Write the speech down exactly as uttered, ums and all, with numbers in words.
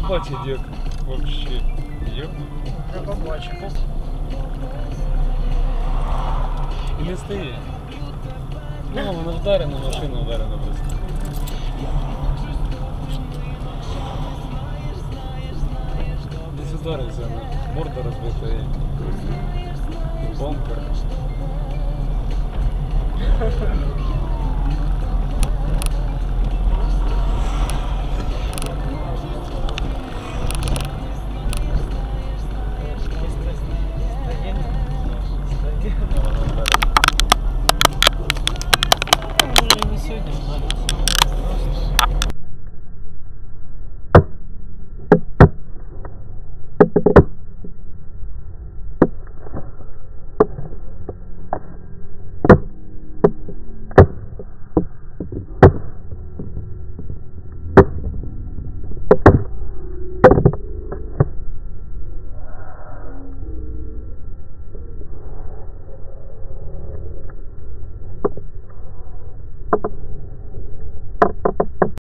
бачить як вообще. Йоп. Вже побачив. І не стає. Ну, воно вдарено, машина вдарена просто. Десь ударився, морда розбита і бампер.